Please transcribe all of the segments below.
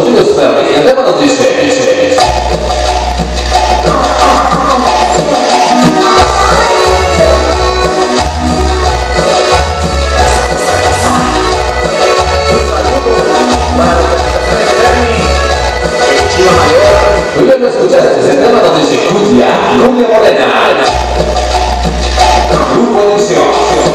Julius Ferri, el tema nos dice. Muy bien, lo escuchaste, el tema nos dice Cumbia Morena. Grupo Edición.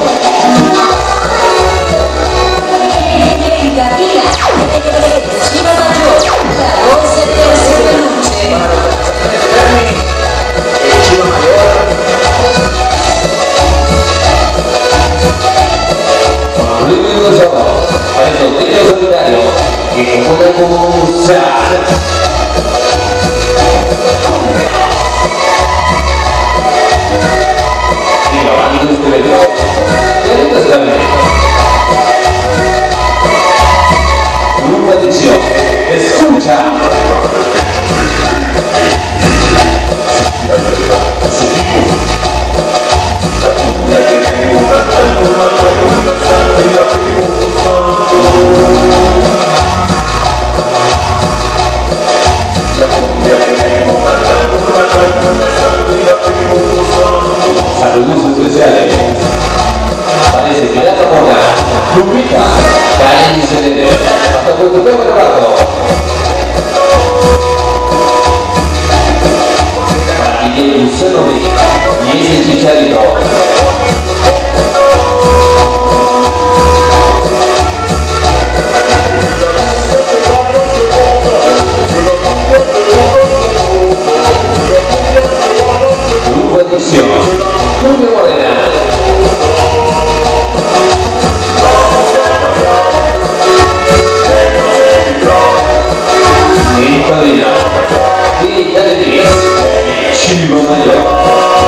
Escucha. Saludos especiales. Parece que la Ramona, Lupita, Karen y Celeste. Hasta Puerto Rico de Barco. Para Miguel Lucero y ese Chicharito. Grupo Edición. Cumbia Morena. Chivo Mayor.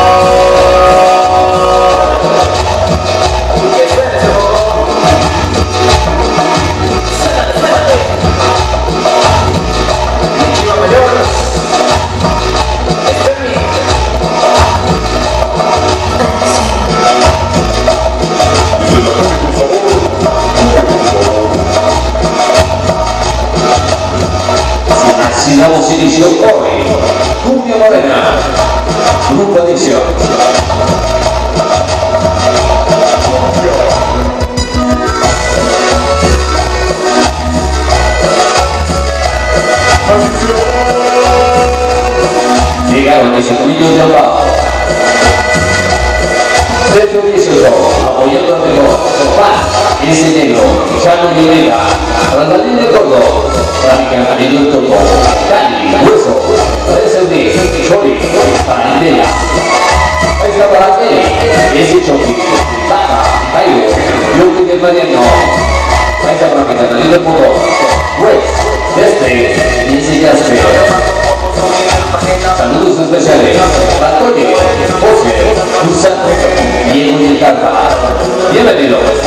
Así damos inicio hoy. Cumbia Morena. Grupo Edición. Llegaron los circuitos de abajo. Sergio 18, apoyando al mejor. Paz, ese negro, Chano Rivera, Randalín de Córdoba, Radical Anillo Topo, Cali, Hueso, 3D, Chori, Parandela. Ahí está para Kelly, ese Choki, Tata, Jairo, Yuki del Mariano. Ahí está para Catalina del Pudo, West, Despe, y ese Jasper. Saludos especiales para Toño, José, Gusano, Diego y el Carpa. Bienvenidos.